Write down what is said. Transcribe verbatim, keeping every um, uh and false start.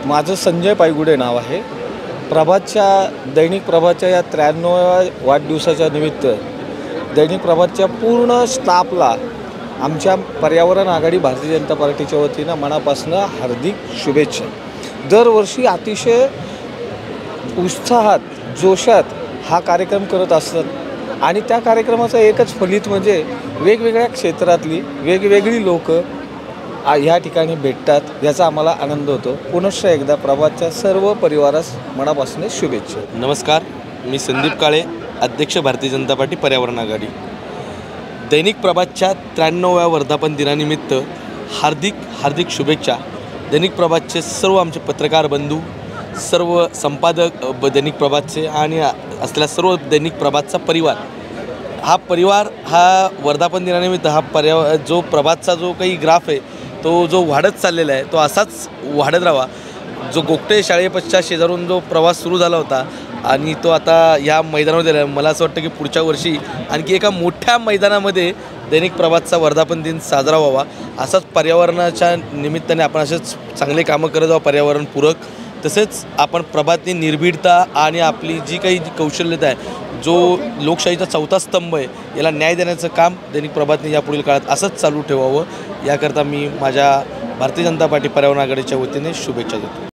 माझं संजय पायगुडे नाव आहे। प्रभातच्या दैनिक प्रभातच्या या त्र्याण्णवाव्या वाढदिवसाच्या निमित्त दैनिक प्रभातच्या पूर्ण स्टाफला आमच्या पर्यावरण आघाडी भारतीय जनता पार्टीच्या वतीनं मनापासून हार्दिक शुभेच्छा। दरवर्षी अतिशय उत्साहात जोशात हा कार्यक्रम करत असतात आणि त्या कार्यक्रमाचं एकच फलित म्हणजे वेगवेगळ्या क्षेत्रातली वेगवेगळी लोक ह्या ठिकाणी भेटतात, याचा आम्हाला आनंद होतो। पुनश्च एकदा प्रभातच्या सर्व परिवारास मनापासून शुभेच्छा। नमस्कार, मी संदीप काळे, अध्यक्ष भारतीय जनता पार्टी पर्यावरण आघाडी। दैनिक प्रभातच्या त्र्याण्णवाव्या वर्धापन दिनानिमित्त हार्दिक हार्दिक शुभेच्छा। दैनिक प्रभातचे सर्व आमचे पत्रकार बंधू, सर्व संपादक दैनिक प्रभातचे आणि असलेला सर्व दैनिक प्रभातचा परिवार, हा परिवार हा वर्धापन दिनानिमित्त हा पर्या जो प्रभातचा जो काही ग्राफ आहे तो जो वाढत चाललेला आहे तो असाच वाढत राहावा। जो गोगटे शाळेपश्चात शेजारून जो प्रवास सुरू झाला होता आणि तो आता या मैदानावर दिला, मला असं वाटतं की पुढच्या वर्षी आणखी एका मोठ्या मैदानामध्ये दैनिक प्रभातचा वर्धापन दिन साजरा व्हावा। असाच पर्यावरणाच्या निमित्ताने आपण असेच चांगले कामं करत जावं पर्यावरणपूरक। तसेच आपण प्रभातने निर्भीडता आणि आपली जी काही कौशल्यता आहे, जो लोकशाहीचा चौथा स्तंभ आहे, याला न्याय देण्याचं काम दैनिक प्रभातने यापुढील काळात असंच चालू ठेवावं, याकरता मी माझ्या भारतीय जनता पार्टी पर्यावरण आघाडीच्या वतीने शुभेच्छा देतो।